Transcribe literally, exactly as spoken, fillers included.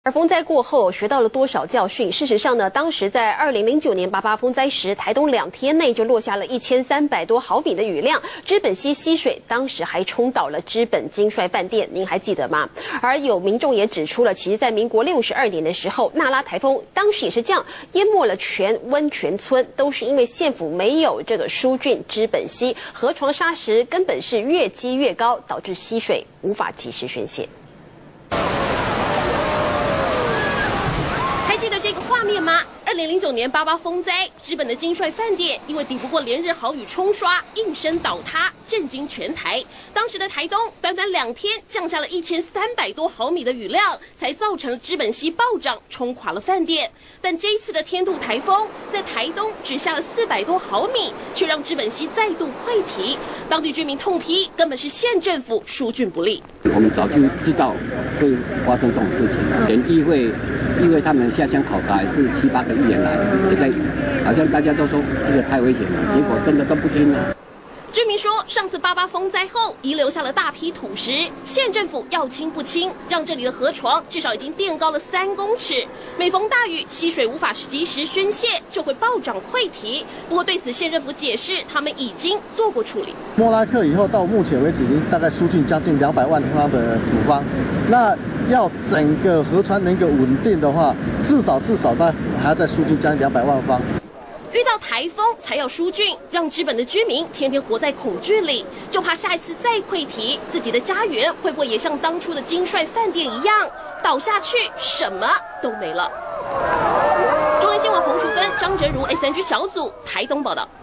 而风灾过后，学到了多少教训？事实上呢，当时在二零零九年八八风灾时，台东两天内就落下了一千三百多毫米的雨量，知本溪溪水当时还冲倒了知本金帅饭店，您还记得吗？而有民众也指出了，其实在民国六十二年的时候，那拉台风当时也是这样，淹没了全温泉村，都是因为县府没有这个疏浚知本溪，河床沙石根本是越积越高，导致溪水无法及时宣泄。 还记得这个画面吗？二零零九年八八风灾，知本的金帅饭店因为抵不过连日豪雨冲刷，应声倒塌，震惊全台。当时的台东短短两天降下了一千三百多毫米的雨量，才造成了知本溪暴涨，冲垮了饭店。但这一次的天兔台风在台东只下了四百多毫米，却让知本溪再度溃堤。当地居民痛批，根本是县政府疏浚不力。 我们早就知道会发生这种事情，连议会。因为他们下乡考察也是七八个议员来，也在，好像大家都说这个太危险了，结果真的都不听了。 居民说，上次八八风灾后遗留下了大批土石，县政府要清不清，让这里的河床至少已经垫高了三公尺。每逢大雨，溪水无法及时宣泄，就会暴涨溃堤。不过对此，县政府解释，他们已经做过处理。 莫拉克以后到目前为止，已经大概疏浚将近两百万平方的土方。那要整个河川能够稳定的话，至少至少它还要再疏浚将近两百万方。 遇到台风才要疏浚，让知本的居民天天活在恐惧里，就怕下一次再溃堤，自己的家园会不会也像当初的金帅饭店一样倒下去，什么都没了。中央新闻洪淑芬、张哲如 S N G 小组台东报道。